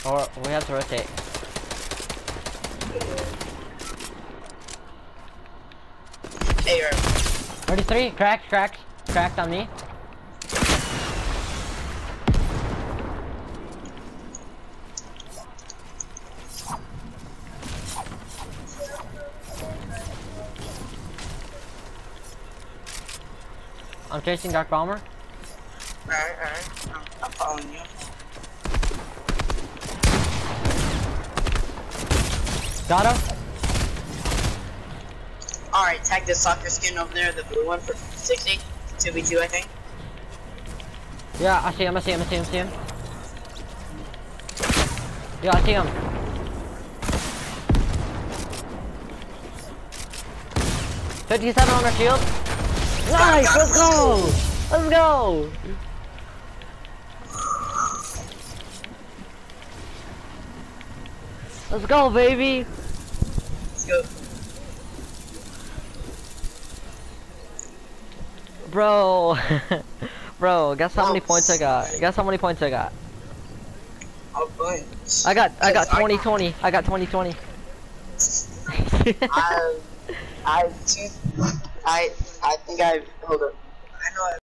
Or we have to rotate. Hey, you're 33, cracked on me. I'm chasing Dark Bomber. alright. I'm following you. Got him. Alright, tag the soccer skin over there, the blue one for 60. 2v2, I think. Yeah, I see him. Yeah, I see him. $57 on our shield. Nice, let's go! Let's go! Let's go, baby! Let's go. Bro, bro, guess how many points I got? Guess how many points I got? Oh, boy. I got 20-20. I got 20-20. I think hold up. I know